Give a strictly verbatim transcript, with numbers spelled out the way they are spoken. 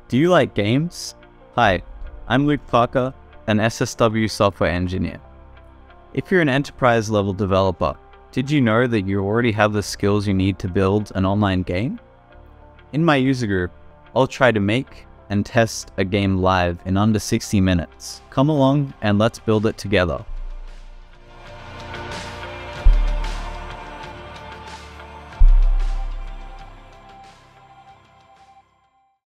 Do you like games? Hi, I'm Luke Parker, an S S W software engineer. If you're an enterprise level developer, did you know that you already have the skills you need to build an online game? In my user group, I'll try to make and test a game live in under sixty minutes. Come along and let's build it together.